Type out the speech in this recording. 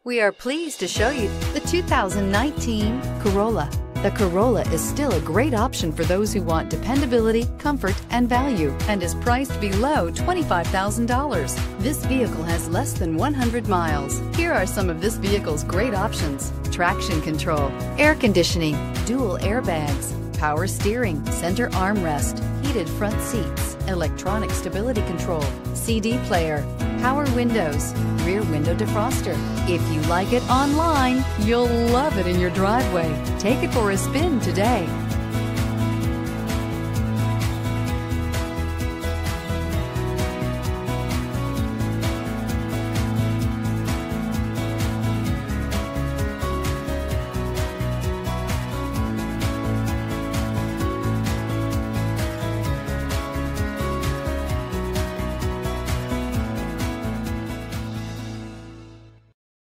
We are pleased to show you the 2019 Corolla. The Corolla is still a great option for those who want dependability, comfort, and value, and is priced below $25,000. This vehicle has less than 100 miles. Here are some of this vehicle's great options: traction control, air conditioning, dual airbags, power steering, center armrest, heated front seats, electronic stability control, CD player, power windows, rear window defroster. If you like it online, you'll love it in your driveway. Take it for a spin today.